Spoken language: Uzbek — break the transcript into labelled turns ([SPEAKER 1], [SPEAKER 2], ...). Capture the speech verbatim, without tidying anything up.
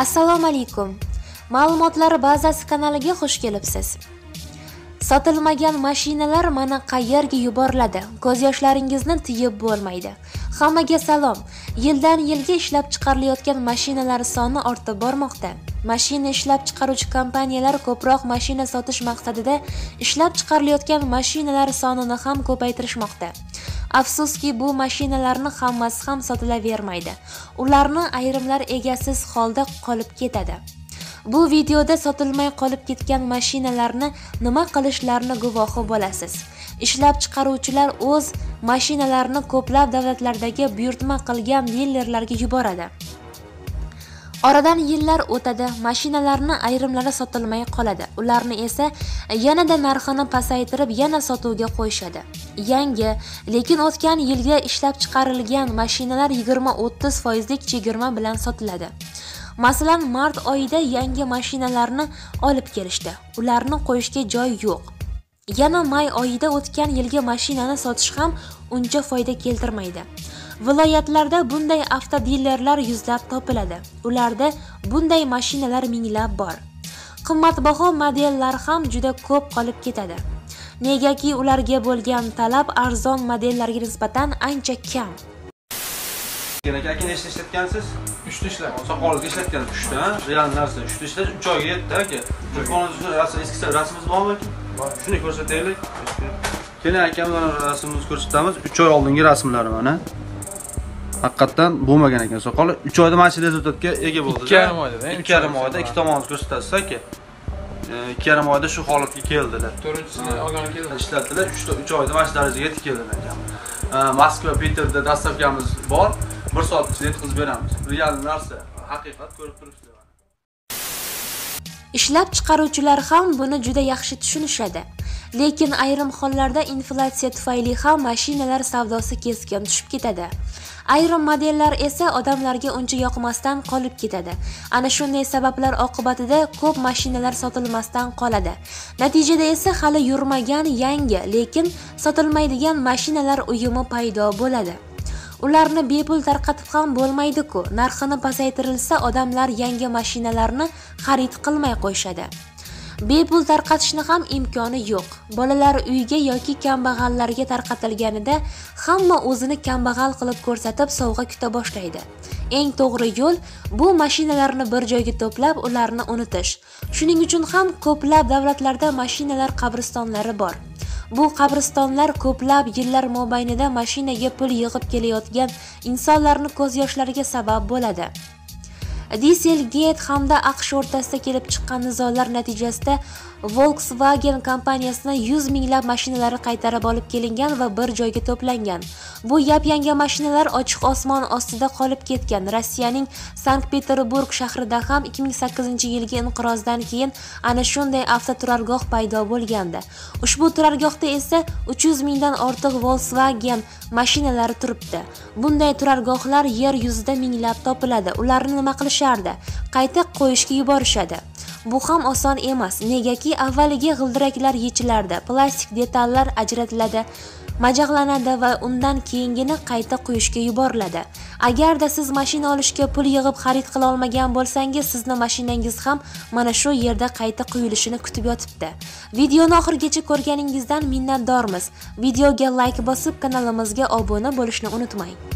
[SPEAKER 1] Assalomu alaykum. Ma'lumotlar bazasi kanaliga xush kelibsiz. Sotilmagan mashinalar mana qayerga yuboriladi. Ko'z yoshlaringizni tiyib bo'lmaydi. Hammaga salom. Yildan yilga ishlab chiqarilayotgan mashinalar soni ortib bormoqda. Mashina ishlab chiqaruvchi kompaniyalar ko'proq mashina sotish maqsadida ishlab chiqarilayotgan mashinalar sonini ham ko'paytirishmoqda. Afsuski, bu mashinalarni hammasi ham sotilavermaydi. Ularni ayrimlar egasiz holda qolib ketadi. Bu videoda sotilmay qolib ketgan mashinalarni nima qilishlarini guvohi bo'lasiz. Ishlab chiqaruvchilar o'z mashinalarini ko'plab davlatlardagi buyurtma qilgan dilerlarga yuboradi. Oradan yillar o'tadi, mashinalarni ayrimlari sotilmay qoladi. Ularni esa yanada narxini pasaytirib, yana sotuvga qo'yishadi. Yangi, lekin o'tgan yilga ishlab chiqarilgan mashinalar yigirma o'ttiz foizlik chegirma bilan sotiladi. Masalan, mart oyida yangi mashinalarni olib kelishdi. Ularni qo'yishga joy yo'q. Yana may oyida o'tgan yilgi mashinani sotish ham uncha foyda keltirmaydi. Viloyatlarda bunday avtodilerlar yuzlab topiladi. Ularda bunday mashinalar minglab bor. Qimmatbaho modellar ham juda ko'p qolib ketadi. Negaki ularga bo'lgan talab arzon modellarga nisbatan ancha kam.
[SPEAKER 2] Aka nechta ishlatgansiz? uch ta ishlab. Soqolga ishlatgan uch ta, real narsa uch ta ishlash uch oyga yetdi aka. Telefoningizni rasm eski rasmingiz bormi? Bor. Shuni ko'rsataylik. Keling aka, mana rasmimizni ko'rsatamiz. uch oy oldingi rasmlari mana. Haqiqatan bo'lmagan ekan soqoli. uch oyda mashina rezultatga ega bo'ldi.
[SPEAKER 3] ikki yarim oyda,
[SPEAKER 2] ikki yarim oyda ikki tomonini ko'rsatasiz aka. ikki yarim oyda shu holatga keldilar.
[SPEAKER 3] to'rtinchisini olgan keldi.
[SPEAKER 2] Ishlatdilar. uch oyda mana shu darajaga yetib keldilar ekan. Moskva, Peterda dastavkamiz bor. bir soat ichida yetkazib beramiz. Real narsa, haqiqat ko'rib turibsizlar.
[SPEAKER 1] Ishlab chiqaruvchilar ham buni juda yaxshi tushunishadi. Lekin ayrim hollarda inflyatsiya tufayli ham mashinalar savdosi keskin tushib ketadi. Ayrim modellar esa odamlarga uncha yoqmasdan qolib ketadi. Ana shunday sabablar oqibatida ko'p mashinalar sotilmasdan qoladi. Natijada esa hali yurmagan yangi, lekin sotilmaydigan mashinalar uyumi paydo bo'ladi. Ularni bepul tarqatib ham bo'lmaydi-ku. Narxini pasaytirilsa, odamlar yangi mashinalarni xarid qilmay qo'yishadi. Bepul tarqatishni ham imkoni yo'q. Bolalar uyga yoki kambag'allarga tarqatilganida hamma o'zini kambag'al qilib ko'rsatib sovg'a kuta boshlaydi. Eng to'g'ri yo'l bu mashinalarni bir joyga to'plab, ularni unutish. Shuning uchun ham ko'plab davlatlarda mashinalar qabristonlari bor. Bu qabristonlar ko'plab yillar mobaynida mashinaga pul yig'ib kelayotgan insonlarni ko'z yoshlariga sabab bo'ladi. Dieselgate hamda AQSh o'rtasida kelib chiqqan nizolar natijasida Volkswagen kompaniyasining yuz minglab mashinalari qaytarib olib kelingan va bir joyga to'plangan. Bu yap-yangi mashinalar ochiq osmon ostida qolib ketgan. Rossiyaning Sankt-Peterburg shahrida ham ikki ming sakkizinchi yilgi inqirozdan keyin ana shunday avtoturargoh paydo bo'lgandi. Ushbu turargohda esa uch yuz mingdan ortiq Volkswagen mashinalari turibdi. Bunday turargohlar yer yuzida minglab topiladi. Ularni nima qilishardi? Qayta qo'yishga yuborishadi. Bu ham oson emas. Negaki avvaliga g'ildiraklar yechilardi, plastik detallar ajratiladi, majaqlanadi va undan keyingini qayta quyishga yuboriladi. Agarda siz mashina olishga pul yig'ib xarid qila olmagan bo'lsangiz, sizni mashinangiz ham mana shu yerda qayta quyilishini kutib yotibdi. Videoni oxirigacha ko'rganingizdan minnatdormiz. Videoga like bosib, kanalimizga obuna bo'lishni unutmang.